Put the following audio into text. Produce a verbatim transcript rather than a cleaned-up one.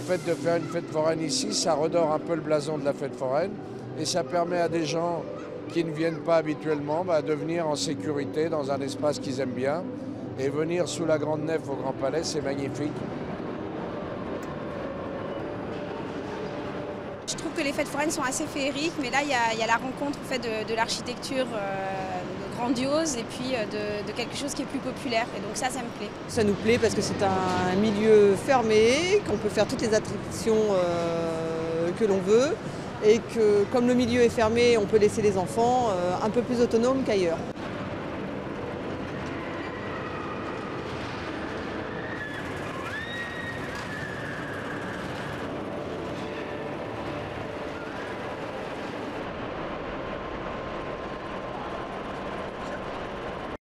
fait de faire une fête foraine ici, ça redore un peu le blason de la fête foraine et ça permet à des gens qui ne viennent pas habituellement bah, de venir en sécurité dans un espace qu'ils aiment bien. Et venir sous la Grande Nef au Grand Palais, c'est magnifique. Je trouve que les fêtes foraines sont assez féeriques, mais là il y a, il y a la rencontre en fait, de, de l'architecture euh, grandiose et puis de, de quelque chose qui est plus populaire. Et donc ça, ça me plaît. Ça nous plaît parce que c'est un milieu fermé, qu'on peut faire toutes les attractions euh, que l'on veut. Et que comme le milieu est fermé, on peut laisser les enfants euh, un peu plus autonomes qu'ailleurs.